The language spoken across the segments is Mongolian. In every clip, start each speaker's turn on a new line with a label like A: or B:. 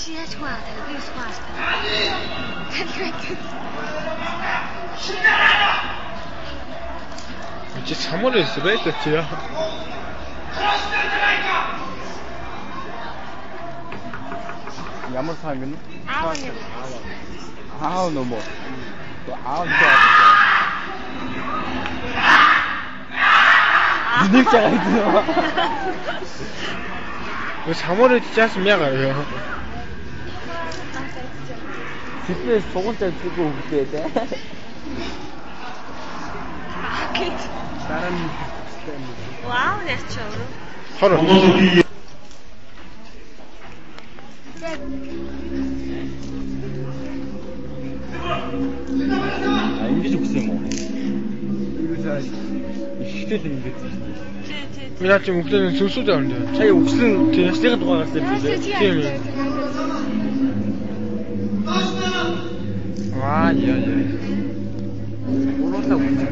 A: Чи яаж хаа тавь би спас.
B: Чи самурайс байлаа чи яа.
C: Ямар цаан гэнэ?
A: Аав
C: нөө мө. Аав нэг цагаан гэнэ.
B: Самурай чаас мяга яа.
C: Тэдний сугуултай зүгөө хөвтэй дээ. Дараа нь
A: Вау, яачаа.
B: Хороо.
C: ингэж өгсөн юм уу? Ихтэй л ингэж.
A: Тий.
B: Яа чи мөхлөө сүсүүд явна.
C: Сая өгсөн ясны дугаараас л юм дээ.
B: Тийм. Аа яа.
C: Уруулаа өгсөн.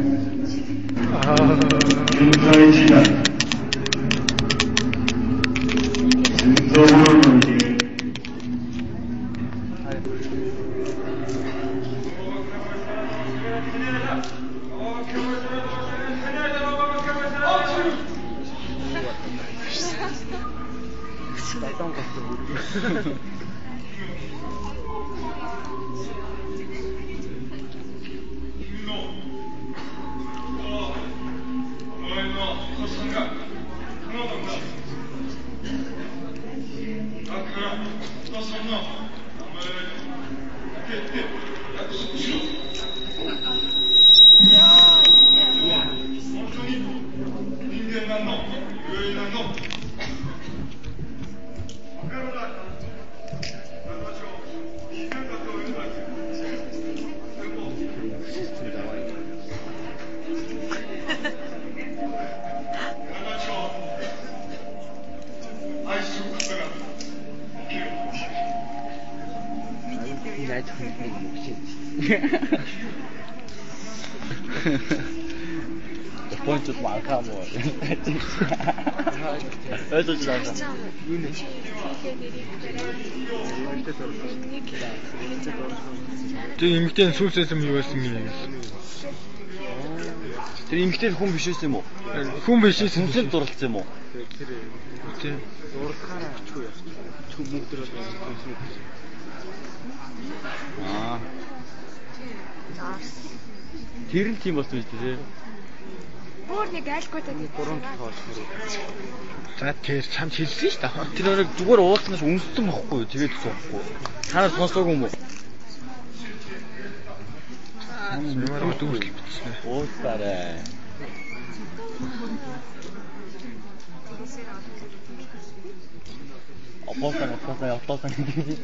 C: Япончууд маахаа муу. Ойлгож байна. Юу нэ?
B: Тэг эмгтэн сүнсээс юм юу байсан юм.
C: Тэр эмгтэн хүн биш байсан юм уу?
B: Хүн биш
C: сүнсээр дурлцсан юм уу?
B: Тийм. Дурлахаараа очихгүй яах. Чүм мөнгөдөр болсон.
C: Тэр нь тийм болсон шүү дээ.
A: Бүр нэг айлгүйтэй нэг
C: 3 тоол.
B: За тэр чам хэлсэн шүү дээ.
C: Тэр нэг зүгээр уулснаас үнссэн бохгүй юу? Тэгээд суухгүй. Та нар сонсоогүй юм уу?
B: Ямар дүүсэл бичсэн.
C: Ууслаарай. Опосан гэж.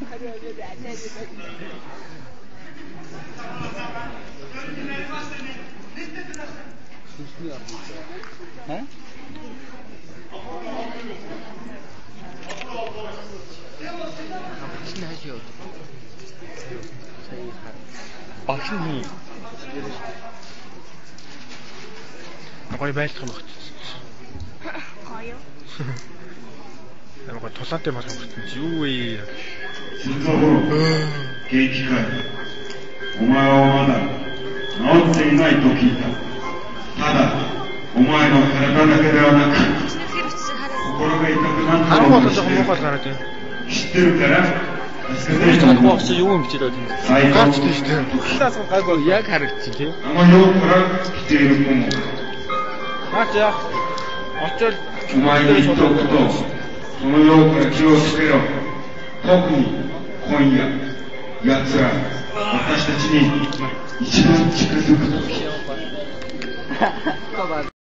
C: Багш нь
B: гоё байлах юм багч.
A: гоё.
B: Ямар тулаантай болох юм бэ? Юу вэ?
D: 景気かい。お前はまだ治っていないと聞いた。ただ、お前の体だけではなく、心が痛くなったのも知ってるから。
C: Багш юу юм хичээд байна?
B: Гач тийм шүү дээ. Таас гайгүй яг харагдчих тийм.
D: あの世から来ている子も。
B: Гач яах? Очоод
D: お前に言っておくと、その世から気をつけろ。特に今夜、奴ら、私たちに一番近づくとき。